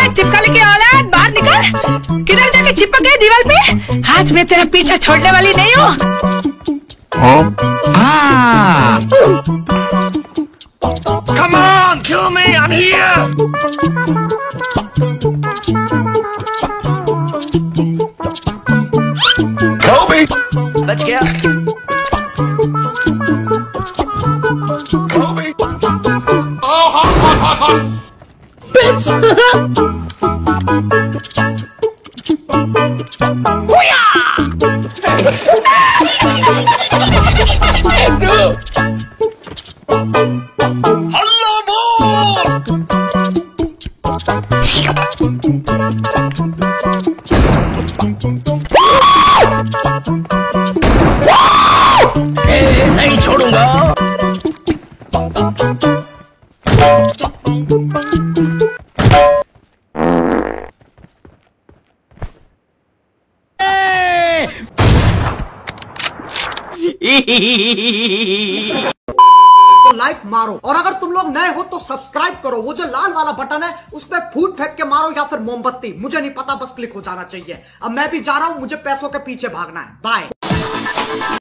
चिपकली की औलाद, बाहर निकल। किधर जाके चिपक गई दीवार पे? आज मैं तेरा पीछा छोड़ने वाली नहीं हूँ। Come on, kill me, I'm here. Kobe, बच गया। Kobe. Bitch. नहीं छोड़ूंगा। तो लाइक मारो, और अगर तुम लोग नए हो तो सब्सक्राइब करो। वो जो लाल वाला बटन है उस पर फूट फेंक के मारो या फिर मोमबत्ती, मुझे नहीं पता, बस क्लिक हो जाना चाहिए। अब मैं भी जा रहा हूं, मुझे पैसों के पीछे भागना है। बाय।